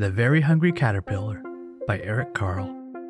The Very Hungry Caterpillar by Eric Carle.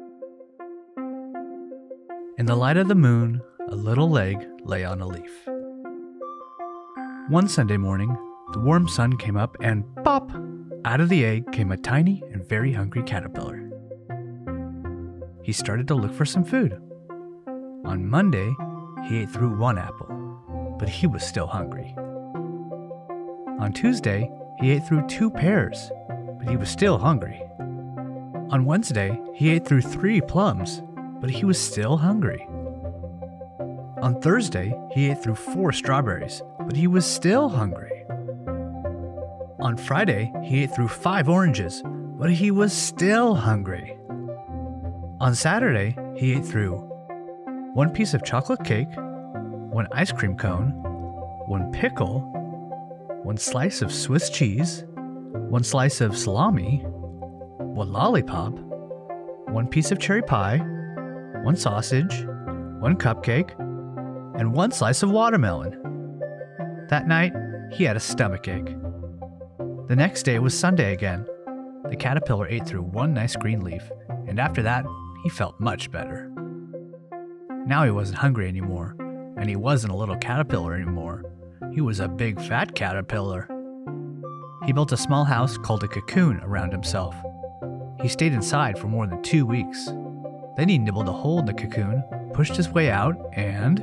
In the light of the moon, a little egg lay on a leaf. One Sunday morning, the warm sun came up and pop! Out of the egg came a tiny and very hungry caterpillar. He started to look for some food. On Monday, he ate through one apple, but he was still hungry. On Tuesday, he ate through 2 pears, but he was still hungry. On Wednesday, he ate through 3 plums, but he was still hungry. On Thursday, he ate through 4 strawberries, but he was still hungry. On Friday, he ate through 5 oranges, but he was still hungry. On Saturday, he ate through 1 piece of chocolate cake, 1 ice cream cone, 1 pickle, 1 slice of Swiss cheese, 1 slice of salami, 1 lollipop, 1 piece of cherry pie, 1 sausage, 1 cupcake, and 1 slice of watermelon. That night, he had a stomachache. The next day was Sunday again. The caterpillar ate through 1 nice green leaf, and after that, he felt much better. Now he wasn't hungry anymore, and he wasn't a little caterpillar anymore. He was a big fat caterpillar. He built a small house called a cocoon around himself. He stayed inside for more than 2 weeks. Then he nibbled a hole in the cocoon, pushed his way out, and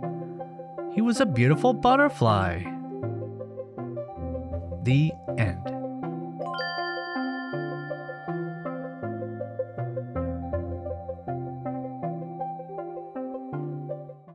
he was a beautiful butterfly. The end.